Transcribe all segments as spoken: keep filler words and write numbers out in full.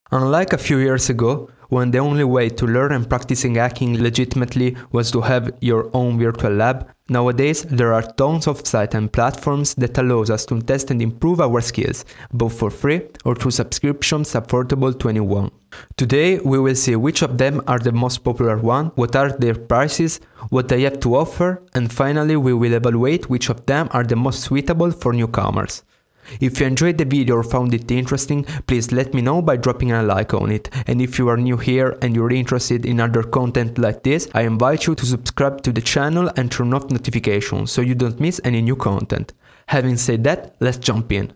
Unlike a few years ago, when the only way to learn and practicing hacking legitimately was to have your own virtual lab, nowadays there are tons of sites and platforms that allows us to test and improve our skills, both for free or through subscriptions affordable to anyone. Today we will see which of them are the most popular one, what are their prices, what they have to offer, and finally we will evaluate which of them are the most suitable for newcomers. If you enjoyed the video or found it interesting, please let me know by dropping a like on it, and if you are new here and you're interested in other content like this, I invite you to subscribe to the channel and turn off notifications so you don't miss any new content. Having said that, let's jump in.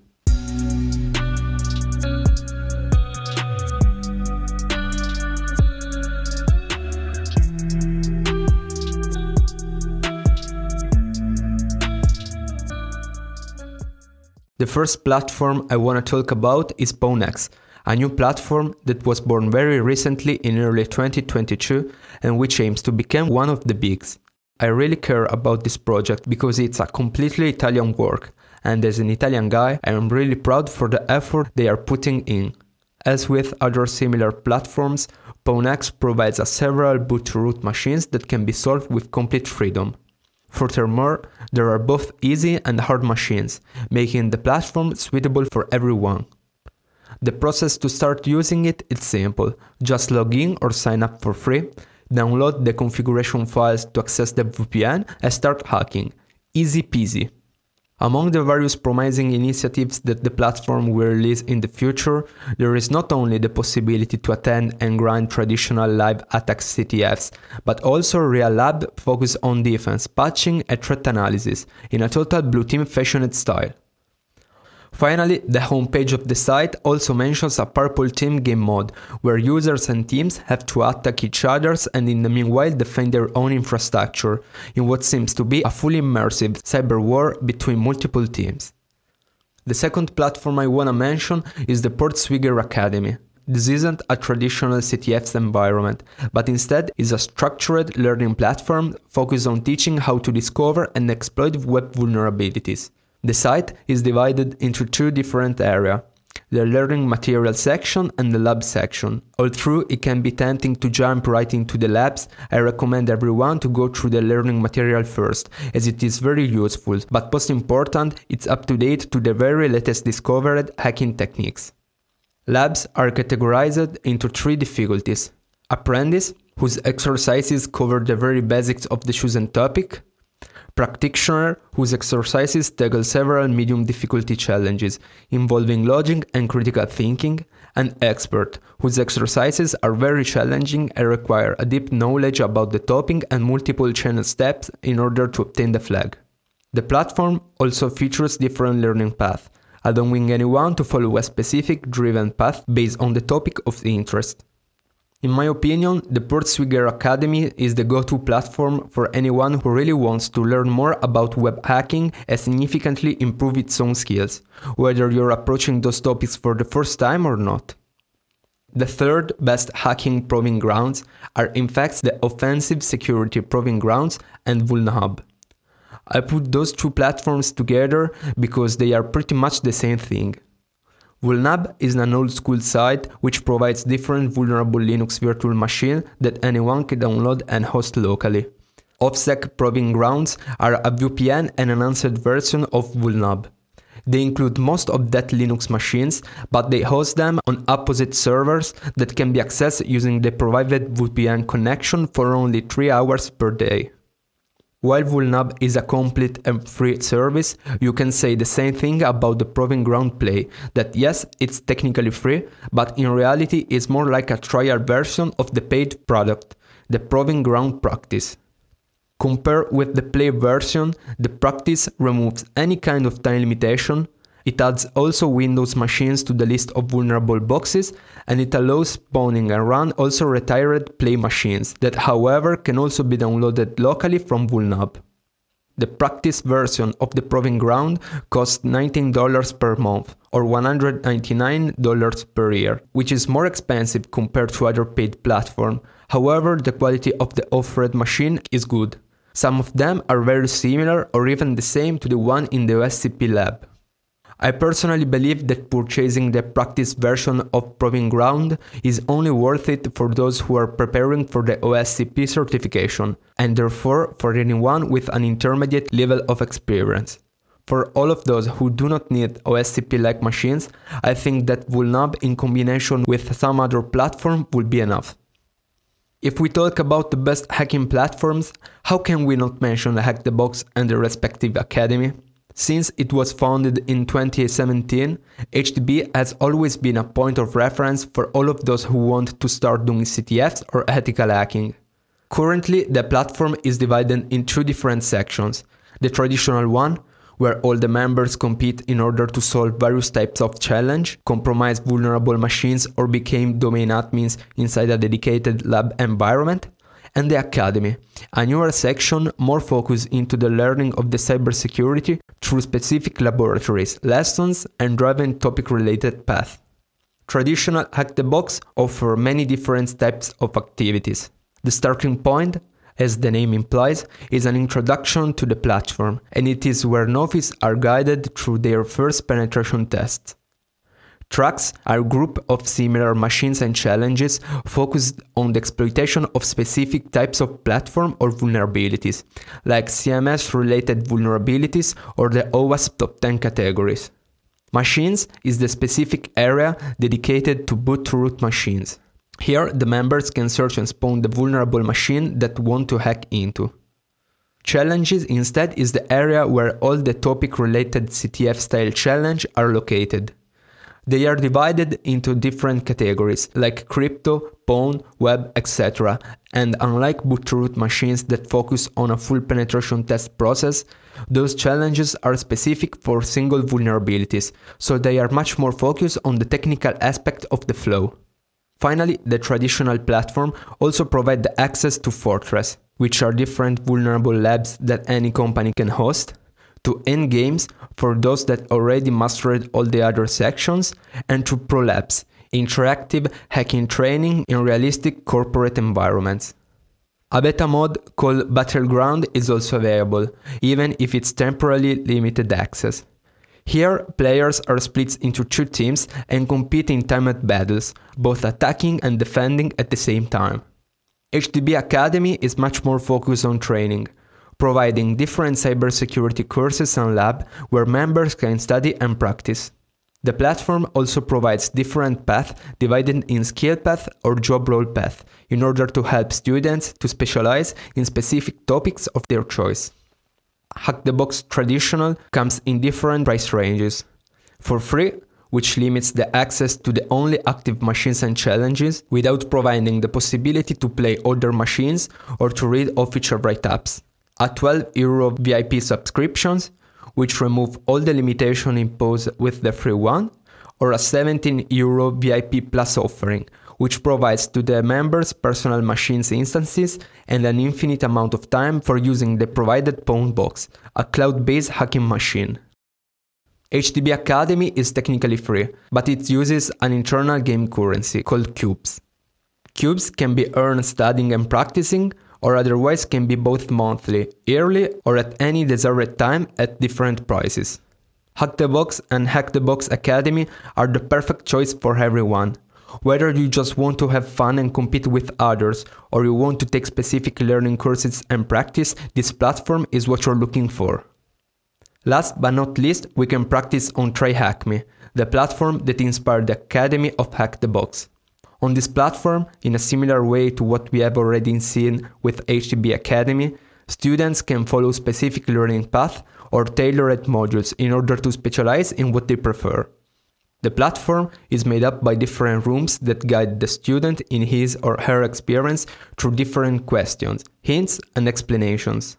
The first platform I want to talk about is P W N X, a new platform that was born very recently in early twenty twenty-two and which aims to become one of the bigs. I really care about this project because it's a completely Italian work, and as an Italian guy I am really proud for the effort they are putting in. As with other similar platforms, P W N X provides a several boot-to-root machines that can be solved with complete freedom. Furthermore, there are both easy and hard machines, making the platform suitable for everyone. The process to start using it is simple. Just log in or sign up for free, download the configuration files to access the V P N and start hacking. Easy peasy. Among the various promising initiatives that the platform will release in the future, there is not only the possibility to attend and grind traditional live attack C T Fs, but also a real lab focused on defense, patching and threat analysis, in a total blue team fashioned style. Finally, the homepage of the site also mentions a purple team game mode, where users and teams have to attack each other and in the meanwhile defend their own infrastructure, in what seems to be a fully immersive cyber war between multiple teams. The second platform I wanna mention is the Swigger Academy. This isn't a traditional C T Fs environment, but instead is a structured learning platform focused on teaching how to discover and exploit web vulnerabilities. The site is divided into two different areas, the learning material section and the lab section. Although it can be tempting to jump right into the labs, I recommend everyone to go through the learning material first, as it is very useful, but most important, it's up to date to the very latest discovered hacking techniques. Labs are categorized into three difficulties: Apprentice, whose exercises cover the very basics of the chosen topic; Practitioner, whose exercises tackle several medium difficulty challenges involving logic and critical thinking; and Expert, whose exercises are very challenging and require a deep knowledge about the topic and multiple channel steps in order to obtain the flag. The platform also features different learning paths, allowing anyone to follow a specific driven path based on the topic of interest. In my opinion, the Swigger Academy is the go-to platform for anyone who really wants to learn more about web hacking and significantly improve its own skills, whether you're approaching those topics for the first time or not. The third best hacking proving grounds are in fact the offensive security proving grounds and VulnHub. I put those two platforms together because they are pretty much the same thing. VulnHub is an old-school site which provides different vulnerable Linux virtual machines that anyone can download and host locally. OffSec Proving Grounds are a V P N and enhanced version of VulnHub. They include most of that Linux machines, but they host them on opposite servers that can be accessed using the provided V P N connection for only three hours per day. While VulnHub is a complete and free service, you can say the same thing about the Proving Ground Play, that yes, it's technically free, but in reality it's more like a trial version of the paid product, the Proving Ground Practice. Compared with the Play version, the Practice removes any kind of time limitation, it adds also Windows machines to the list of vulnerable boxes, and it allows spawning and run also retired Play machines, that however can also be downloaded locally from VulnHub. The Practice version of the Proving Ground costs nineteen dollars per month, or one hundred ninety-nine dollars per year, which is more expensive compared to other paid platforms. However, the quality of the offered machine is good. Some of them are very similar or even the same to the one in the O S C P lab. I personally believe that purchasing the practice version of Proving Ground is only worth it for those who are preparing for the O S C P certification, and therefore for anyone with an intermediate level of experience. For all of those who do not need O S C P-like machines, I think that VulnHub in combination with some other platform will be enough. If we talk about the best hacking platforms, how can we not mention HackTheBox and the respective academy? Since it was founded in twenty seventeen, H T B has always been a point of reference for all of those who want to start doing C T Fs or ethical hacking. Currently, the platform is divided in two different sections. The traditional one, where all the members compete in order to solve various types of challenge, compromise vulnerable machines or become domain admins inside a dedicated lab environment, and the Academy, a newer section more focused into the learning of the cybersecurity through specific laboratories, lessons, and driven topic-related paths. Traditional HackTheBox offer many different types of activities. The starting point, as the name implies, is an introduction to the platform, and it is where novices are guided through their first penetration tests. Tracks are a group of similar machines and challenges focused on the exploitation of specific types of platform or vulnerabilities, like C M S-related vulnerabilities or the OWASP top ten categories. Machines is the specific area dedicated to boot-to-root machines. Here, the members can search and spawn the vulnerable machine that want to hack into. Challenges instead is the area where all the topic-related C T F-style challenge are located. They are divided into different categories like crypto, pawn, web, et cetera. And unlike boot-to-root machines that focus on a full penetration test process, those challenges are specific for single vulnerabilities, so they are much more focused on the technical aspect of the flow. Finally, the traditional platform also provides the access to Fortress, which are different vulnerable labs that any company can host, to endgames for those that already mastered all the other sections, and to Pro Labs, interactive hacking training in realistic corporate environments. A beta mode called Battleground is also available, even if it's temporarily limited access. Here, players are split into two teams and compete in timed battles, both attacking and defending at the same time. H T B Academy is much more focused on training, providing different cybersecurity courses and labs where members can study and practice. The platform also provides different paths divided in skill path or job role path in order to help students to specialize in specific topics of their choice. HackTheBox Traditional comes in different price ranges. For free, which limits the access to the only active machines and challenges without providing the possibility to play other machines or to read official write-ups. A twelve euro V I P subscriptions, which remove all the limitation imposed with the free one, or a seventeen euro V I P Plus offering, which provides to the members personal machines instances and an infinite amount of time for using the provided Pawn box, a cloud-based hacking machine. H T B Academy is technically free, but it uses an internal game currency called cubes. Cubes can be earned studying and practicing, or otherwise can be both monthly, yearly, or at any desired time at different prices. HackTheBox and HackTheBox Academy are the perfect choice for everyone. Whether you just want to have fun and compete with others, or you want to take specific learning courses and practice, this platform is what you're looking for. Last but not least, we can practice on TryHackMe, the platform that inspired the Academy of HackTheBox. On this platform, in a similar way to what we have already seen with H T B Academy, students can follow specific learning paths or tailored modules in order to specialize in what they prefer. The platform is made up by different rooms that guide the student in his or her experience through different questions, hints, and explanations.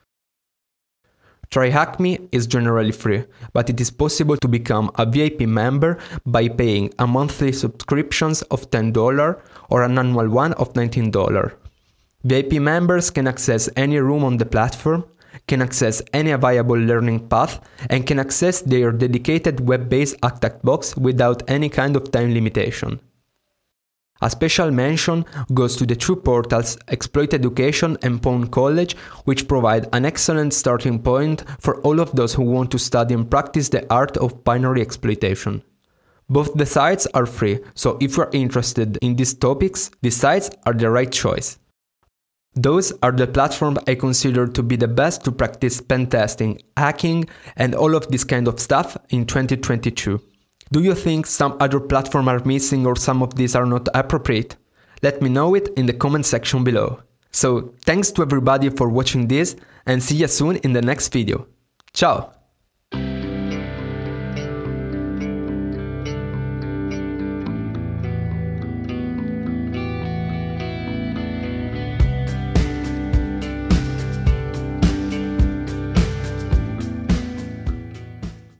TryHackMe is generally free, but it is possible to become a V I P member by paying a monthly subscription of ten dollars or an annual one of nineteen dollars. V I P members can access any room on the platform, can access any available learning path, and can access their dedicated web-based HackTheBox without any kind of time limitation. A special mention goes to the two portals Exploit Education and P W N College, which provide an excellent starting point for all of those who want to study and practice the art of binary exploitation. Both the sites are free, so if you are interested in these topics, these sites are the right choice. Those are the platforms I consider to be the best to practice pen testing, hacking, and all of this kind of stuff in twenty twenty-two. Do you think some other platforms are missing or some of these are not appropriate? Let me know it in the comment section below. So, thanks to everybody for watching this and see you soon in the next video. Ciao!